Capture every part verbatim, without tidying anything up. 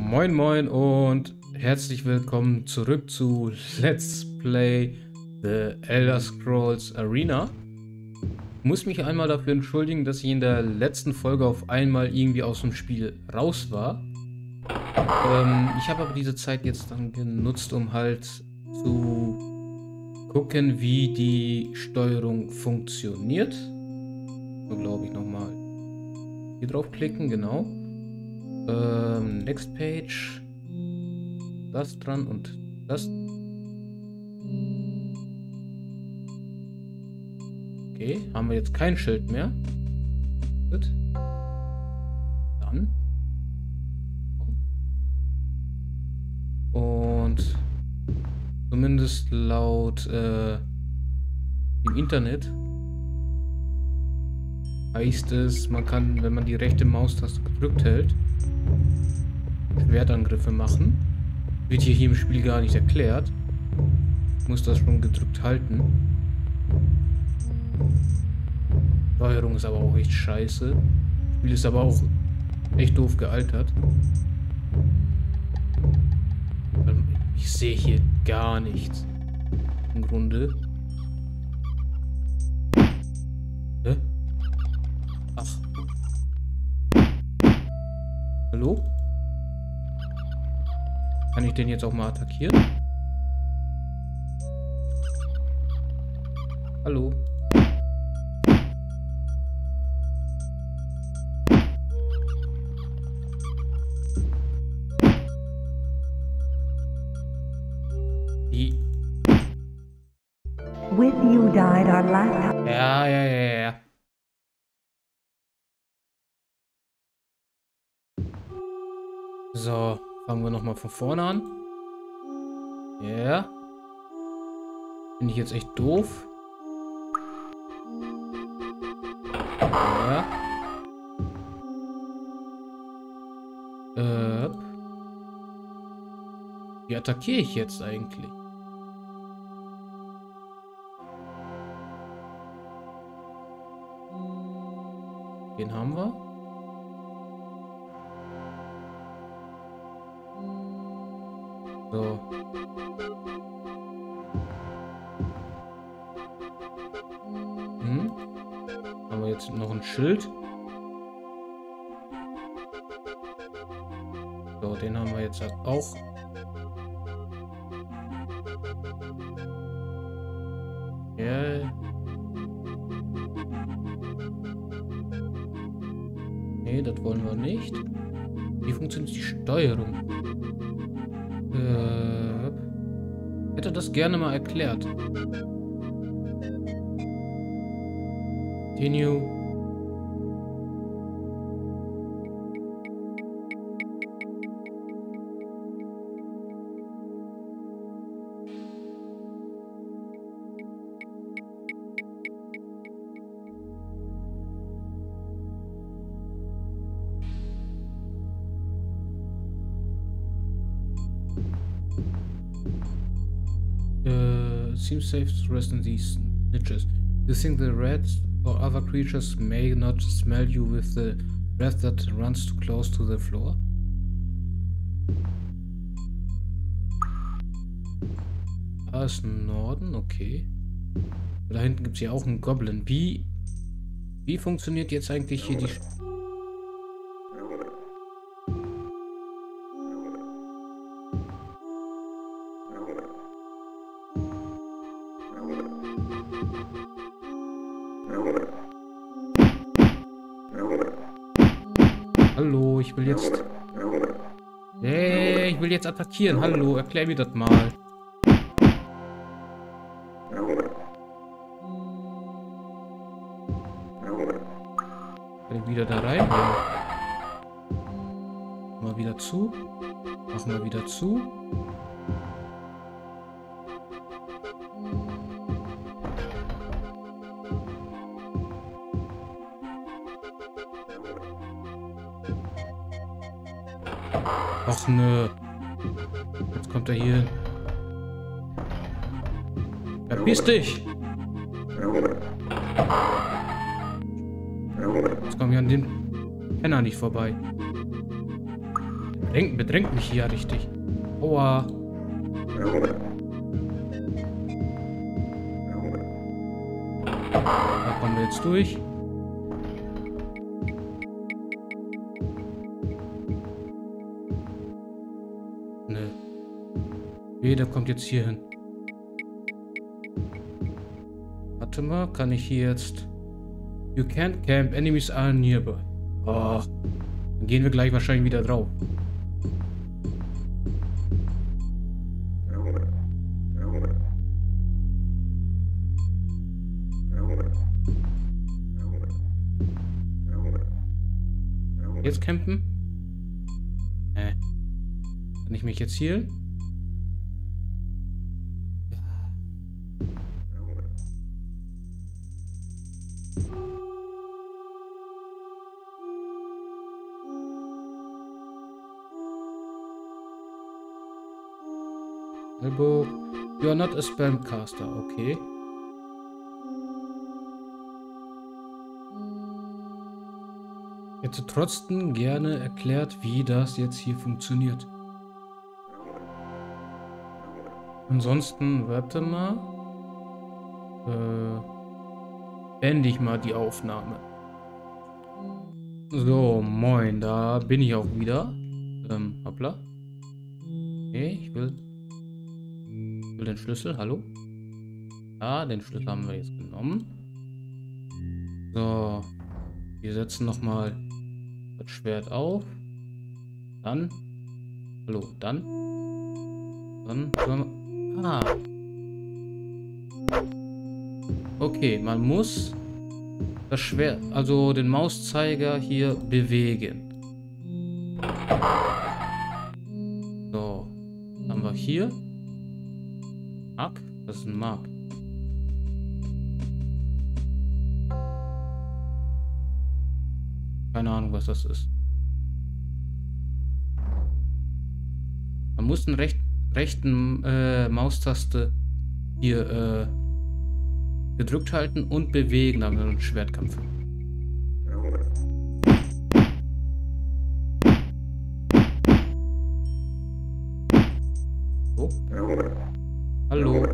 Moin moin und herzlich willkommen zurück zu Let's Play The Elder Scrolls Arena. Ich muss mich einmal dafür entschuldigen, dass ich in der letzten Folge auf einmal irgendwie aus dem Spiel raus war. Ähm, ich habe aber diese Zeit jetzt dann genutzt, um halt zu gucken, wie die Steuerung funktioniert. So, glaube ich, nochmal hier draufklicken, genau. Ähm, Next Page. Das dran und das. Okay, haben wir jetzt kein Schild mehr. Gut. Dann. Und zumindest laut äh, im Internet heißt es, man kann, wenn man die rechte Maustaste gedrückt hält, Schwertangriffe machen. Wird hier, hier im Spiel gar nicht erklärt. Ich muss das schon gedrückt halten. Steuerung ist aber auch echt scheiße. Das Spiel ist aber auch echt doof gealtert. Ich sehe hier gar nichts. Im Grunde. Hä? Ach. Hallo? Kann ich den jetzt auch mal attackieren? Hallo? Die. With you died our last. Ja, ja, ja, ja. So, fangen wir nochmal von vorne an. Ja. Yeah. Bin ich jetzt echt doof? Ja. Äh. Wie attackiere ich jetzt eigentlich? Den haben wir. So. Hm. Haben wir jetzt noch ein Schild. So, den haben wir jetzt halt auch. Ja. Nee, das wollen wir nicht. Wie funktioniert die Steuerung? Äh, hätte das gerne mal erklärt. Continue. Seems safe to rest in these niches. You think the rats or other creatures may not smell you with the breath that runs too close to the floor? Da ist Norden, okay. Da hinten gibt es ja auch einen Goblin. Wie, wie funktioniert jetzt eigentlich hier die... Hallo, ich will jetzt... Hey, ich will jetzt attackieren. Hallo, erklär mir das mal. Kann ich wieder da rein? Mal wieder zu. Machen wir wieder zu. Ach nö. Jetzt kommt er hier hin. Verpiss dich! Jetzt kommen wir an den Penner nicht vorbei. bedrängt, bedrängt mich hier richtig. Aua. Da kommen wir jetzt durch. Nö. Nee, der kommt jetzt hier hin. Warte mal, kann ich hier jetzt... You can't camp, enemies are nearby. Oh, dann gehen wir gleich wahrscheinlich wieder drauf. Jetzt campen? Äh. Kann ich mich jetzt healen? Elbow. You are not a spellcaster, okay. Ich hätte trotzdem gerne erklärt, wie das jetzt hier funktioniert. Ansonsten, warte mal. Äh, beende ich mal die Aufnahme. So, moin, da bin ich auch wieder. Ähm, hoppla. Okay, ich will, ich will den Schlüssel, hallo? Ah, den Schlüssel haben wir jetzt genommen. So, wir setzen nochmal das Schwert auf. Dann, hallo, dann. Dann, dann ah. Okay, man muss das Schwert, also den Mauszeiger hier bewegen. So, haben wir hier. Mark, das ist ein Mark. Keine Ahnung, was das ist. Man muss den recht, rechten äh, Maustaste hier äh, gedrückt halten und bewegen, dann haben wir einen Schwertkampf. Oh. Hallo.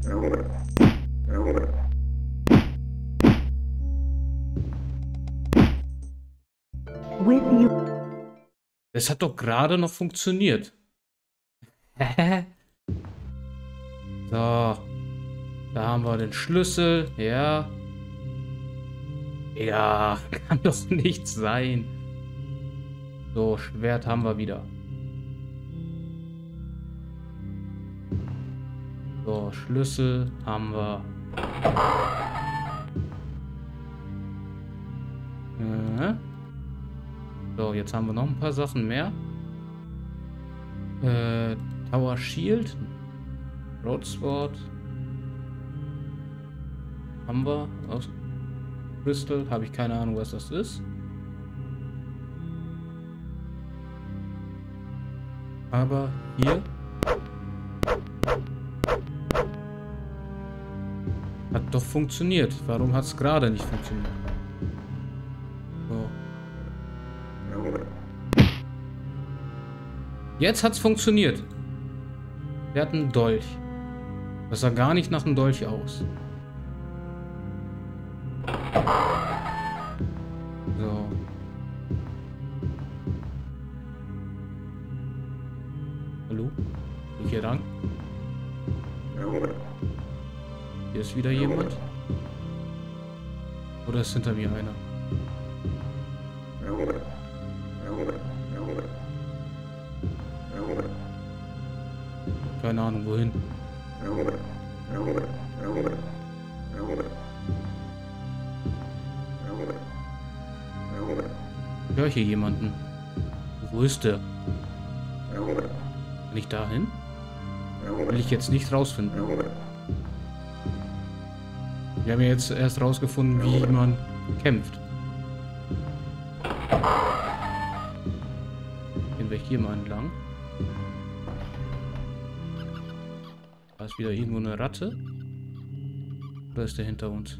With you. Es hat doch gerade noch funktioniert. Hä? So. Da haben wir den Schlüssel. Ja. Ja, kann doch nicht sein. So, Schwert haben wir wieder. So, Schlüssel haben wir. Äh. So, jetzt haben wir noch ein paar Sachen mehr. Äh, Tower Shield. Broadsword. Haben wir aus Crystal. Habe ich keine Ahnung, was das ist. Aber hier hat doch funktioniert. Warum hat es gerade nicht funktioniert? So. Jetzt hat es funktioniert. Wir hatten einen Dolch. Das sah gar nicht nach einem Dolch aus. So. Hallo? Bin ich hier lang? Hier ist wieder jemand. Oder ist hinter mir einer? Keine Ahnung, wohin. Ich höre hier jemanden. Wo ist der? Kann ich da hin? Will ich jetzt nicht rausfinden. Wir haben ja jetzt erst rausgefunden, wie man kämpft. Gehen wir hier mal entlang. Da ist wieder irgendwo eine Ratte. Oder ist der hinter uns?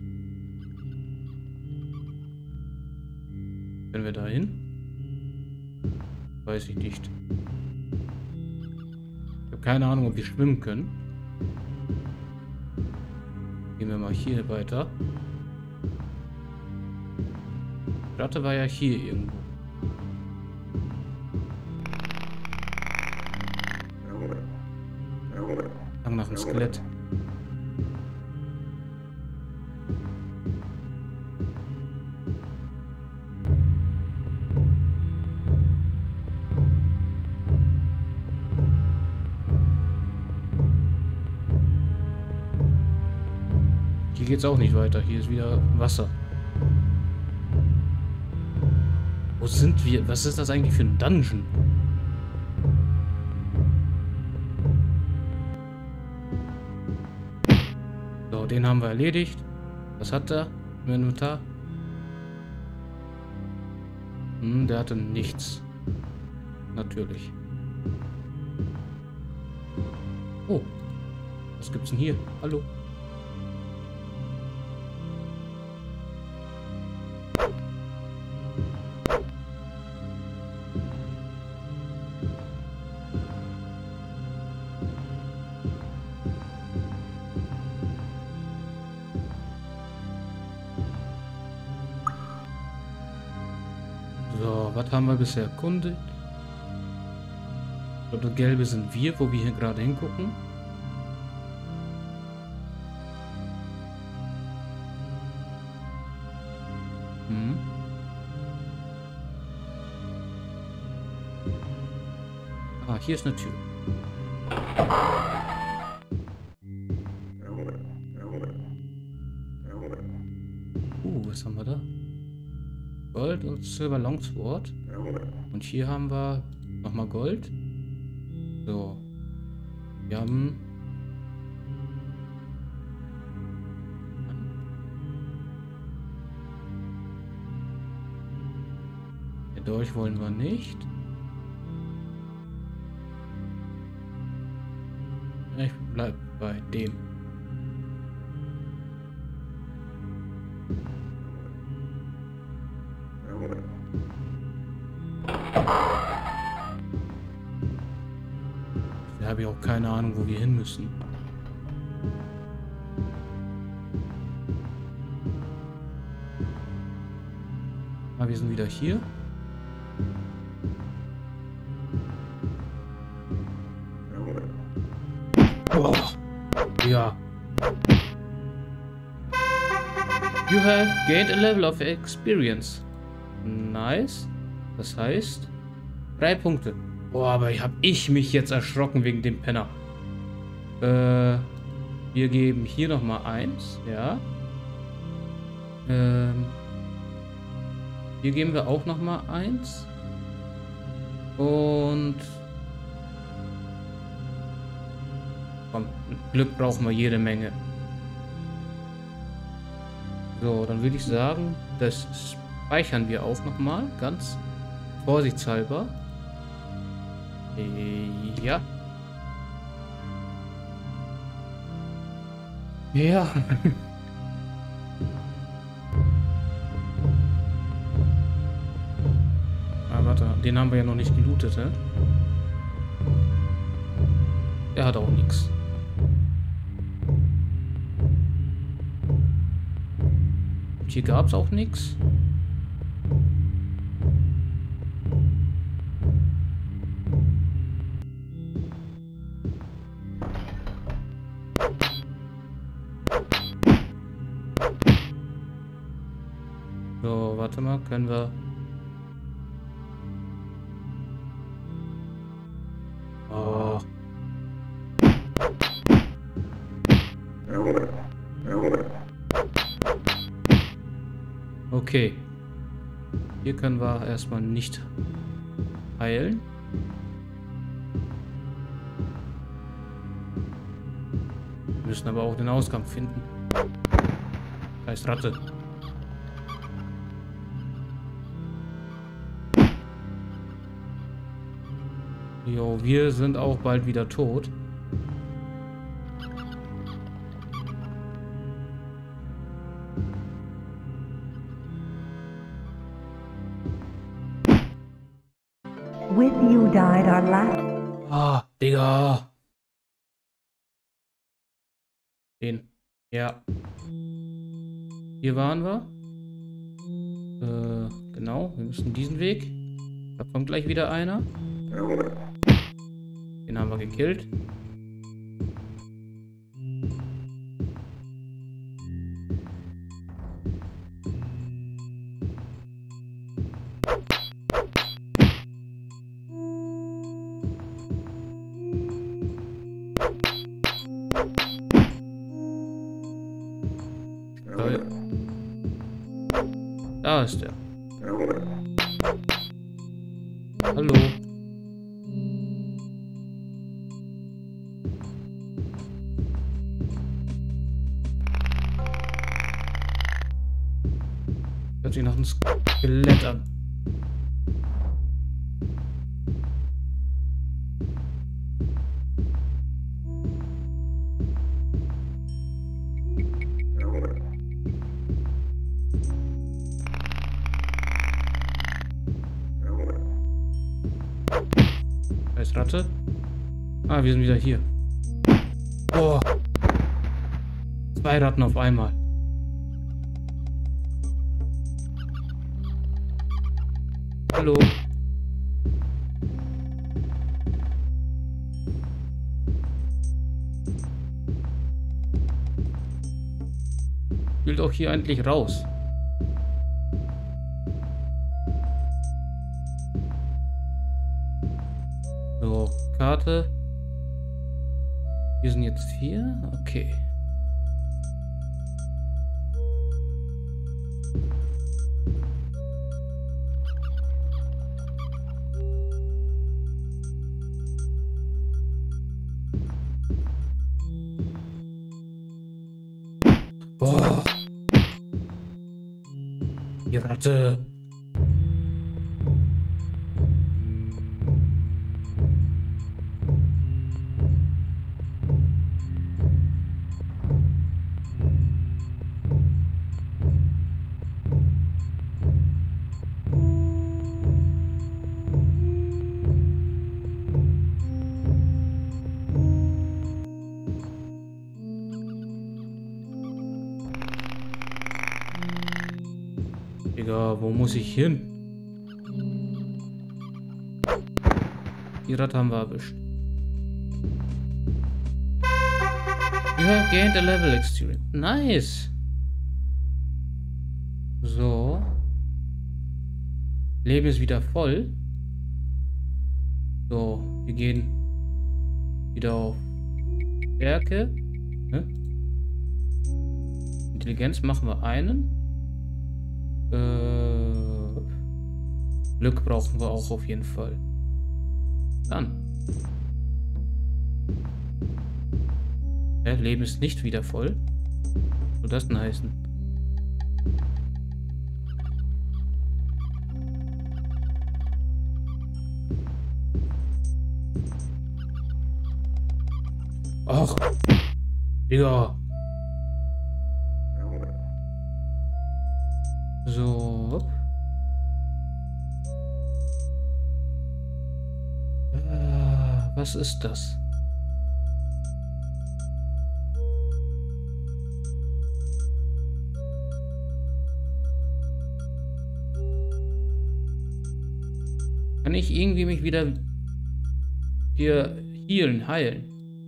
Können wir da hin? Weiß ich nicht. Ich habe keine Ahnung, ob wir schwimmen können. Gehen wir mal hier weiter. Die Ratte war ja hier irgendwo. Klang nach einem Skelett. Hier geht's auch nicht weiter. Hier ist wieder Wasser. Wo sind wir? Was ist das eigentlich für ein Dungeon? So, den haben wir erledigt. Was hat er im Inventar? Hm, der hatte nichts. Natürlich. Oh. Was gibt's denn hier? Hallo? So, was haben wir bisher erkundet? Ich glaube, das Gelbe sind wir, wo wir hier gerade hingucken. Hm. Ah, hier ist eine Tür. Uh, was haben wir da? Gold und Silber Longsword. Und hier haben wir nochmal Gold. So. Wir haben... Den Dolch wollen wir nicht. Ich bleib bei dem. Da habe ich auch keine Ahnung, wo wir hin müssen. Ah, wir sind wieder hier. Oh. Ja. You have gained a level of experience. Nice. Das heißt, drei Punkte. Boah, aber ich habe ich mich jetzt erschrocken wegen dem Penner. Äh, wir geben hier nochmal eins, ja. Ähm, hier geben wir auch nochmal eins. Und komm, Glück brauchen wir jede Menge. So, dann würde ich sagen, das speichern wir auch nochmal, ganz vorsichtshalber. Ja. Ja. Ah, warte, den haben wir ja noch nicht gelootet, hä? Der hat auch nichts. Und hier gab es auch nichts. So, warte mal, können wir... Oh. Okay. Hier können wir erstmal nicht heilen. Wir müssen aber auch den Ausgang finden. Scheiß Ratte. Jo, wir sind auch bald wieder tot. With tried our last. Ah, Digga. Den. Ja. Hier waren wir. Äh, genau. Wir müssen diesen Weg. Da kommt gleich wieder einer. Den haben wir gekillt. Da ist er. Hallo. Hört sich nach einem Skelett an. Ratte. Ah, wir sind wieder hier. Oh. Zwei Ratten auf einmal. Hallo. Will doch hier endlich raus. So, Karte. Wir sind jetzt hier. Okay. Boah. Die Ratte. Digga, wo muss ich hin? Die Ratte haben wir erwischt. You have gained a level experience. Nice. So. Leben ist wieder voll. So, wir gehen wieder auf Stärke. Ne? Intelligenz machen wir einen. Äh, Glück brauchen wir auch auf jeden Fall. Dann. Ja, Leben ist nicht wieder voll. Was soll das denn heißen? Ach, Digga. So. Ah, was ist das? Kann ich irgendwie mich wieder hier healen, heilen?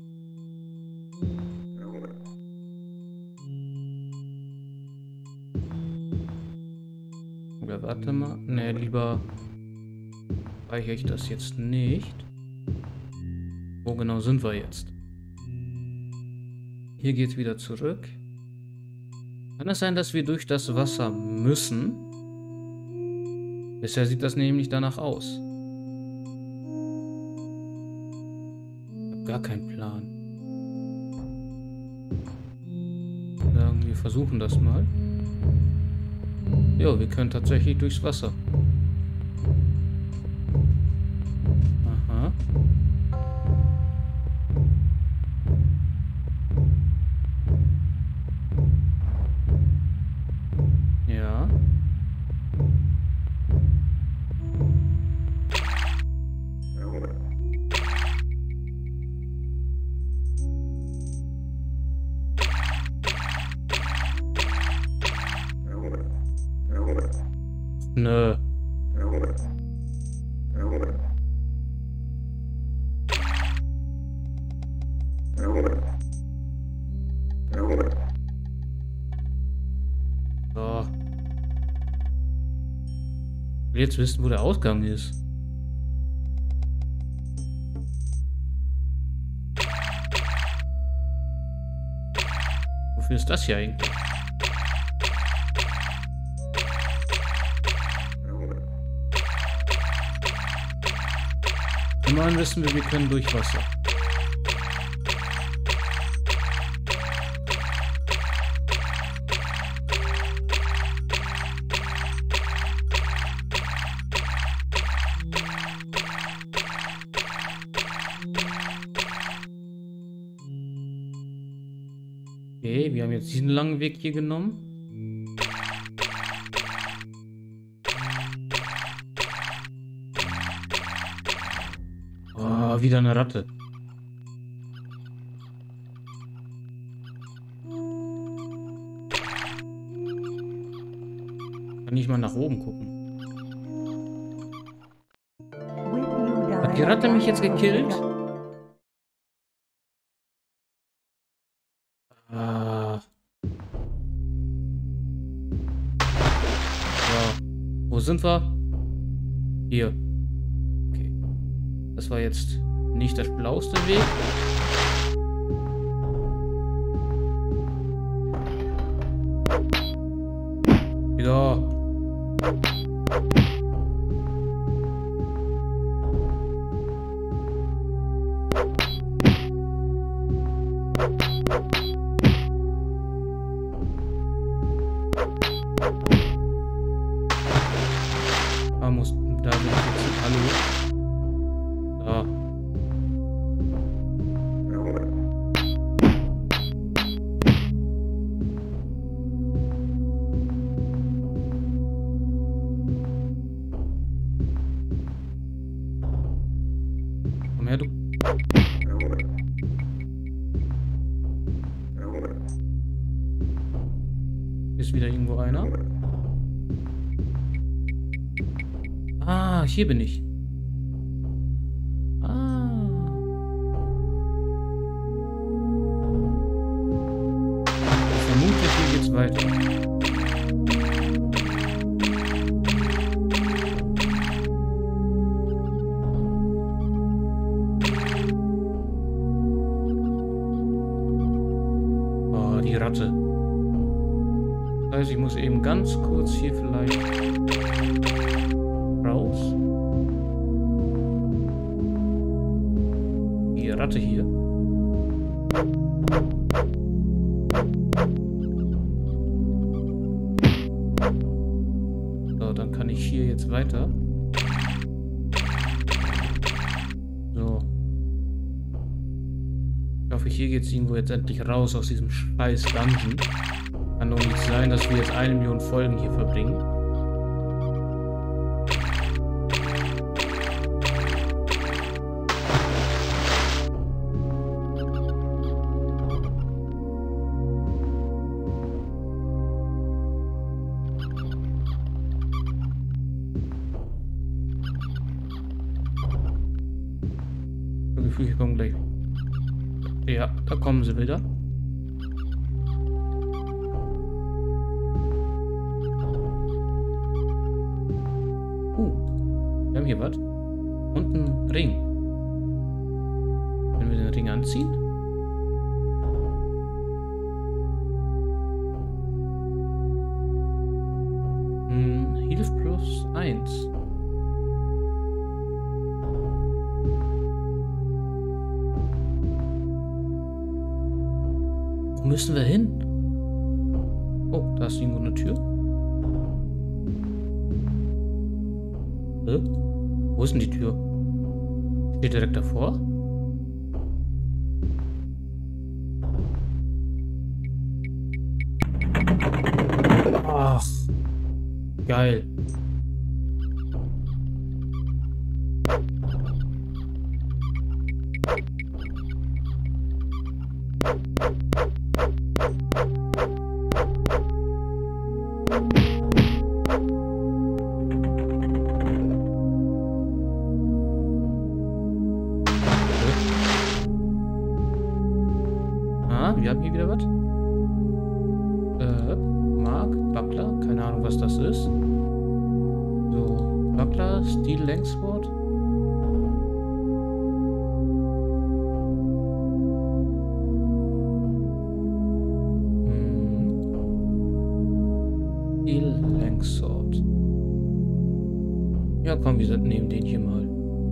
Oder warte mal. Ne, lieber speichere ich das jetzt nicht. Wo genau sind wir jetzt? Hier geht es wieder zurück. Kann es sein, dass wir durch das Wasser müssen? Bisher sieht das nämlich danach aus. Ich habe gar keinen Plan. Sagen wir versuchen das mal. Ja, wir können tatsächlich durchs Wasser. Aha. Ja. Nö. So. Ich will jetzt wissen, wo der Ausgang ist. Wofür ist das hier eigentlich? Immerhin wissen wir, wir können durch Wasser. Okay, wir haben jetzt diesen langen Weg hier genommen. Oh, wieder eine Ratte. Kann ich mal nach oben gucken. Hat die Ratte mich jetzt gekillt? Ah. So. Wo sind wir? Hier. Okay. Das war jetzt nicht der schlauste Weg. Ja. Ah, muss da sind jetzt Hallo. Da. Komm her, du. Ist wieder irgendwo einer? Ah, hier bin ich. Ah. Ich vermute, hier geht's weiter. Oh, die Ratte. Das heißt, ich muss eben ganz kurz hier vielleicht raus. Die Ratte hier. So, dann kann ich hier jetzt weiter. So. Ich hoffe, hier geht es irgendwo jetzt endlich raus aus diesem scheiß Dungeon. Kann doch nicht sein, dass wir jetzt eine Million Folgen hier verbringen. Ich habe das Gefühl, wir kommen gleich. Ja, da kommen sie wieder. Uh, wir haben hier was. Und einen Ring. Wenn wir den Ring anziehen. Hm, Hilf plus eins. Wo müssen wir hin? Oh, da ist irgendwo eine Tür. Äh? Wo ist denn die Tür? Steht direkt davor? Ach, geil. wir haben hier wieder was. Äh, Mark, Buckler, keine Ahnung, was das ist. So, Buckler, Steel Langsword. Hm. Steel Langsword. Ja, komm, wir nehmen den hier mal.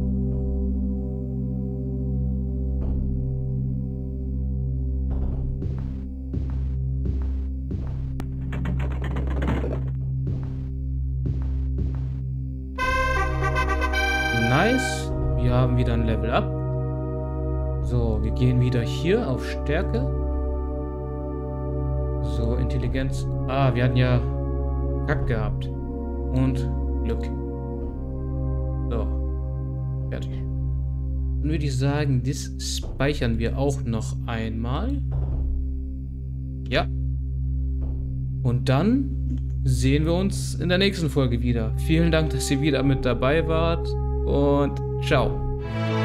Nice. Wir haben wieder ein Level Up. So, wir gehen wieder hier auf Stärke. So, Intelligenz. Ah, wir hatten ja Kack gehabt. Und Glück. So. Fertig. Dann würde ich sagen, das speichern wir auch noch einmal. Ja. Und dann sehen wir uns in der nächsten Folge wieder. Vielen Dank, dass ihr wieder mit dabei wart. Und ciao.